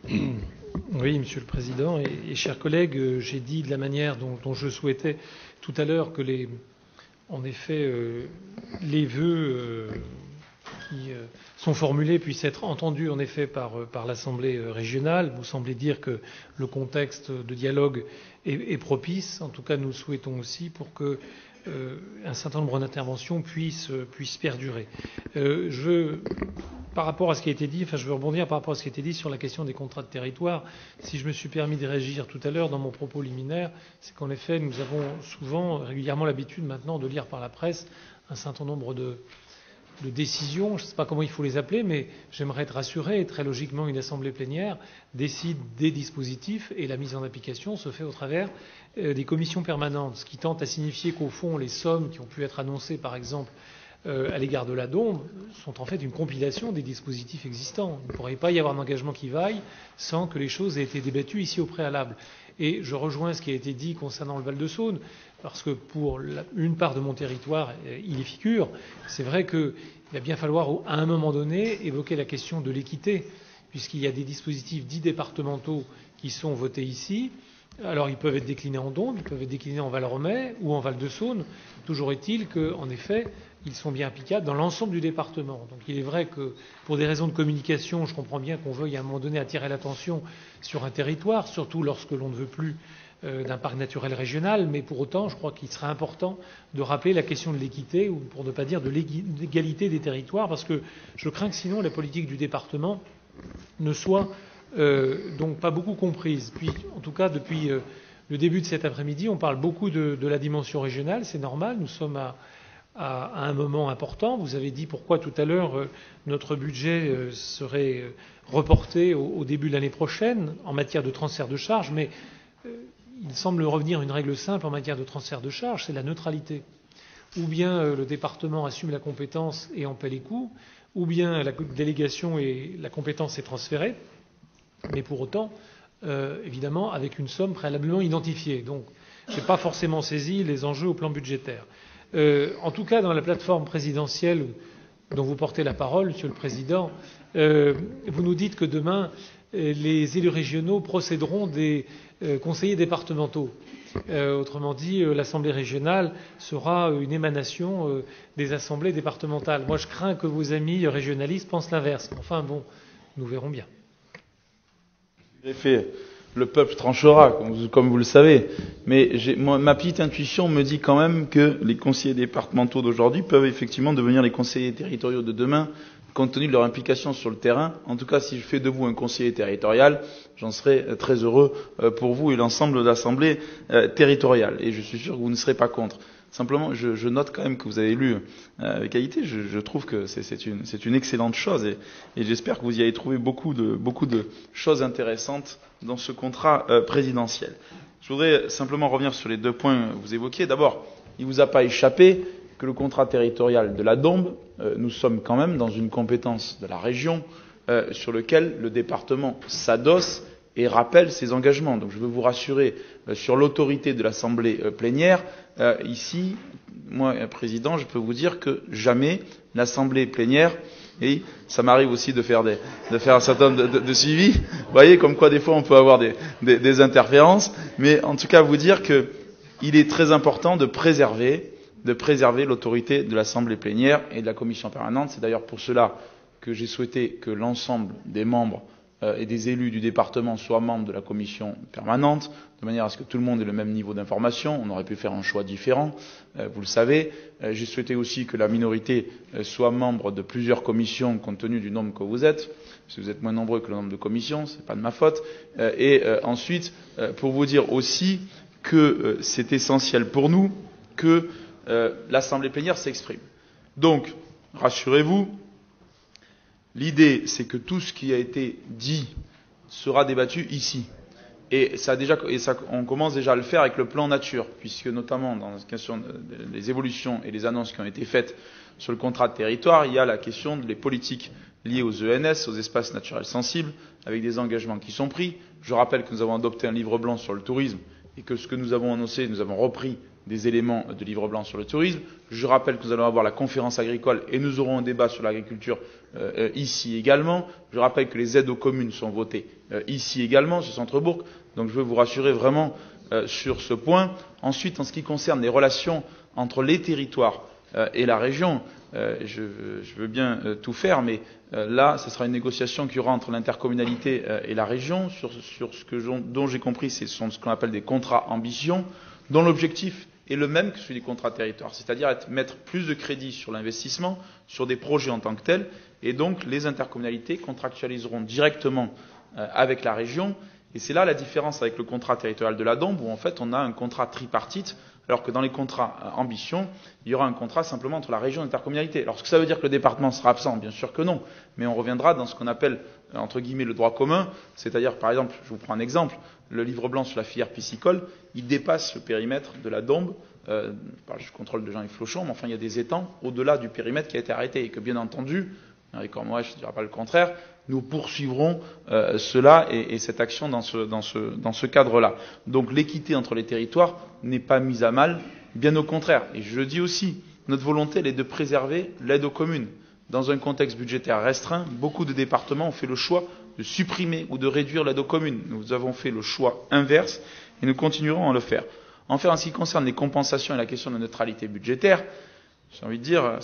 Oui, Monsieur le Président et chers collègues, j'ai dit de la manière dont je souhaitais tout à l'heure que en effet, les vœux qui sont formulés puissent être entendus en effet par l'Assemblée régionale. Vous semblez dire que le contexte de dialogue est propice. En tout cas, nous le souhaitons aussi pour que un certain nombre d'interventions puissent perdurer. Par rapport à ce qui a été dit, je veux rebondir par rapport à ce qui a été dit sur la question des contrats de territoire. Si je me suis permis de réagir tout à l'heure dans mon propos liminaire, c'est qu'en effet, nous avons régulièrement l'habitude maintenant de lire par la presse un certain nombre de décisions, je ne sais pas comment il faut les appeler, mais j'aimerais être rassuré, et très logiquement, une assemblée plénière décide des dispositifs et la mise en application se fait au travers des commissions permanentes, ce qui tente à signifier qu'au fond, les sommes qui ont pu être annoncées, par exemple, à l'égard de la DOMB sont en fait une compilation des dispositifs existants. Il ne pourrait pas y avoir d'engagement qui vaille sans que les choses aient été débattues ici au préalable. Et je rejoins ce qui a été dit concernant le Val-de-Saône, parce que pour une part de mon territoire, il y figure. C'est vrai qu'il va bien falloir, à un moment donné, évoquer la question de l'équité, puisqu'il y a des dispositifs dits départementaux qui sont votés ici. Alors, ils peuvent être déclinés en Dombes, ils peuvent être déclinés en Val-Romay ou en Val-de-Saône. Toujours est-il qu'en effet, ils sont bien applicables dans l'ensemble du département. Donc il est vrai que, pour des raisons de communication, je comprends bien qu'on veuille à un moment donné attirer l'attention sur un territoire, surtout lorsque l'on ne veut plus d'un parc naturel régional, mais pour autant, je crois qu'il serait important de rappeler la question de l'équité, ou pour ne pas dire de l'égalité des territoires, parce que je crains que sinon la politique du département ne soit donc pas beaucoup comprise. Puis, en tout cas, depuis le début de cet après-midi, on parle beaucoup de la dimension régionale, c'est normal, nous sommes à un moment important. Vous avez dit pourquoi tout à l'heure notre budget serait reporté au début de l'année prochaine en matière de transfert de charges, mais il semble revenir une règle simple en matière de transfert de charges, c'est la neutralité. Ou bien le département assume la compétence et en paie les coûts, ou bien la délégation et la compétence est transférée, mais pour autant, évidemment, avec une somme préalablement identifiée. Donc, je n'ai pas forcément saisi les enjeux au plan budgétaire. En tout cas, dans la plateforme présidentielle dont vous portez la parole, Monsieur le Président, vous nous dites que demain, les élus régionaux procéderont des conseillers départementaux. Autrement dit, l'Assemblée régionale sera une émanation des assemblées départementales. Moi, je crains que vos amis régionalistes pensent l'inverse. Enfin bon, nous verrons bien. En effet, le peuple tranchera, comme vous le savez. Mais ma petite intuition me dit quand même que les conseillers départementaux d'aujourd'hui peuvent effectivement devenir les conseillers territoriaux de demain, compte tenu de leur implication sur le terrain. En tout cas, si je fais de vous un conseiller territorial, j'en serai très heureux pour vous et l'ensemble de l'Assemblée territoriale. Et je suis sûr que vous ne serez pas contre. Simplement, je note quand même que vous avez lu avec qualité. Je trouve que c'est une excellente chose et j'espère que vous y avez trouvé beaucoup de choses intéressantes dans ce contrat présidentiel. Je voudrais simplement revenir sur les deux points que vous évoquiez. D'abord, il ne vous a pas échappé que le contrat territorial de la Dombes, nous sommes quand même dans une compétence de la région sur laquelle le département s'adosse et rappelle ses engagements. Donc je veux vous rassurer sur l'autorité de l'Assemblée plénière. Ici, moi, Président, je peux vous dire que jamais l'Assemblée plénière, et ça m'arrive aussi de faire un certain nombre de suivis, vous voyez, comme quoi des fois on peut avoir des interférences, mais en tout cas vous dire qu'il est très important de préserver l'autorité de l'Assemblée plénière et de la Commission permanente. C'est d'ailleurs pour cela que j'ai souhaité que l'ensemble des membres et des élus du département soient membres de la commission permanente, de manière à ce que tout le monde ait le même niveau d'information. On aurait pu faire un choix différent, vous le savez. J'ai souhaité aussi que la minorité soit membre de plusieurs commissions, compte tenu du nombre que vous êtes. Si vous êtes moins nombreux que le nombre de commissions, ce n'est pas de ma faute. Ensuite, pour vous dire aussi que c'est essentiel pour nous que l'Assemblée plénière s'exprime. Donc, rassurez-vous, l'idée, c'est que tout ce qui a été dit sera débattu ici. Et on commence déjà à le faire avec le plan nature, puisque notamment dans la question des évolutions et des annonces qui ont été faites sur le contrat de territoire, il y a la question des politiques liées aux ENS, aux espaces naturels sensibles, avec des engagements qui sont pris. Je rappelle que nous avons adopté un livre blanc sur le tourisme et que ce que nous avons annoncé, nous avons repris des éléments de livre blanc sur le tourisme. Je rappelle que nous allons avoir la conférence agricole et nous aurons un débat sur l'agriculture ici également. Je rappelle que les aides aux communes sont votées ici également, sur Centrebourg. Donc je veux vous rassurer vraiment sur ce point. Ensuite, en ce qui concerne les relations entre les territoires et la région, je veux bien tout faire, mais là, ce sera une négociation qui aura entre l'intercommunalité et la région sur dont j'ai compris, ce sont ce qu'on appelle des contrats ambition, dont l'objectif est le même que celui des contrats territoires, c'est-à-dire mettre plus de crédit sur l'investissement, sur des projets en tant que tels, et donc les intercommunalités contractualiseront directement avec la région, et c'est là la différence avec le contrat territorial de la Dombe, où en fait on a un contrat tripartite, alors que dans les contrats ambition, il y aura un contrat simplement entre la région et l'intercommunalité. Alors, est-ce que ça veut dire que le département sera absent? Bien sûr que non. Mais on reviendra dans ce qu'on appelle, entre guillemets, le droit commun. C'est-à-dire, par exemple, je vous prends un exemple, le livre blanc sur la filière piscicole, il dépasse le périmètre de la Dombe, par le contrôle de Jean-Yves Flochon, mais enfin, il y a des étangs au-delà du périmètre qui a été arrêté. Et que, bien entendu, et comme moi, je ne dirais pas le contraire, nous poursuivrons cela et cette action dans ce cadre-là. Donc l'équité entre les territoires n'est pas mise à mal, bien au contraire. Et je le dis aussi, notre volonté elle est de préserver l'aide aux communes. Dans un contexte budgétaire restreint, beaucoup de départements ont fait le choix de supprimer ou de réduire l'aide aux communes. Nous avons fait le choix inverse et nous continuerons à le faire. Enfin, en ce qui concerne les compensations et la question de la neutralité budgétaire, j'ai envie de dire,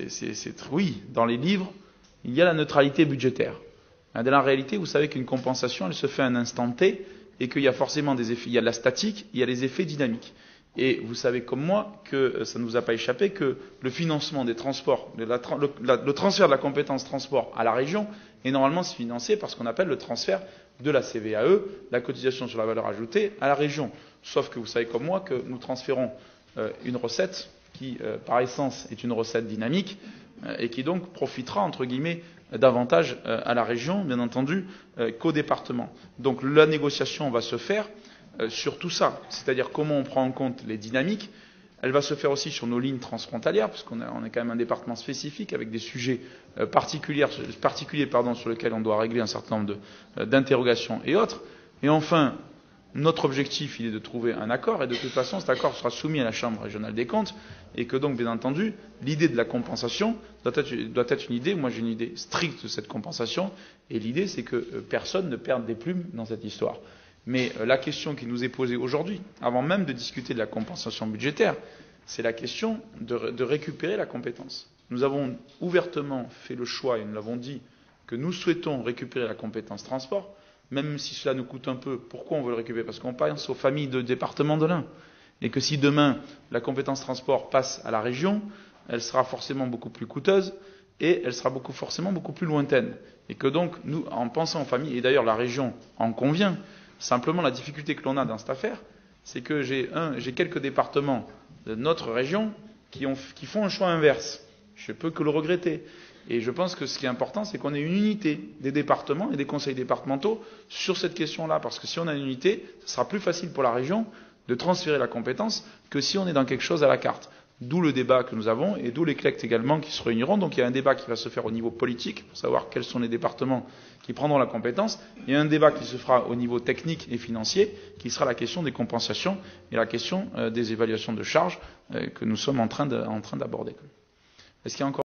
oui, dans les livres, il y a la neutralité budgétaire. Dans la réalité, vous savez qu'une compensation, elle se fait à un instant T et qu'il y a forcément des effets. Il y a de la statique, il y a les effets dynamiques. Et vous savez comme moi que ça ne vous a pas échappé que le financement des transports, le transfert de la compétence transport à la région est normalement financé par ce qu'on appelle le transfert de la CVAE, la cotisation sur la valeur ajoutée, à la région. Sauf que vous savez comme moi que nous transférons une recette qui, par essence, est une recette dynamique et qui donc profitera, entre guillemets, davantage à la région, bien entendu, qu'au département. Donc la négociation va se faire sur tout ça, c'est-à-dire comment on prend en compte les dynamiques. Elle va se faire aussi sur nos lignes transfrontalières, parce qu'on est quand même un département spécifique avec des sujets particuliers sur lesquels on doit régler un certain nombre d'interrogations et autres. Et enfin, notre objectif, il est de trouver un accord, et de toute façon, cet accord sera soumis à la Chambre régionale des comptes, et que donc, bien entendu, l'idée de la compensation doit être une idée, moi j'ai une idée stricte de cette compensation, et l'idée c'est que personne ne perde des plumes dans cette histoire. Mais la question qui nous est posée aujourd'hui, avant même de discuter de la compensation budgétaire, c'est la question de récupérer la compétence. Nous avons ouvertement fait le choix, et nous l'avons dit, que nous souhaitons récupérer la compétence transport, même si cela nous coûte un peu. Pourquoi on veut le récupérer? Parce qu'on pense aux familles de département de l'Ain. Et que si demain la compétence transport passe à la région, elle sera forcément beaucoup plus coûteuse et elle sera forcément beaucoup plus lointaine. Et que donc, nous, en pensant aux familles, et d'ailleurs la région en convient, simplement la difficulté que l'on a dans cette affaire, c'est que j'ai quelques départements de notre région qui font un choix inverse. Je peux que le regretter. Et je pense que ce qui est important, c'est qu'on ait une unité des départements et des conseils départementaux sur cette question-là. Parce que si on a une unité, ce sera plus facile pour la région de transférer la compétence que si on est dans quelque chose à la carte. D'où le débat que nous avons et d'où les CLECT également qui se réuniront. Donc il y a un débat qui va se faire au niveau politique pour savoir quels sont les départements qui prendront la compétence. Il y a un débat qui se fera au niveau technique et financier qui sera la question des compensations et la question des évaluations de charges que nous sommes en train d'aborder. Est-ce qu'il y a encore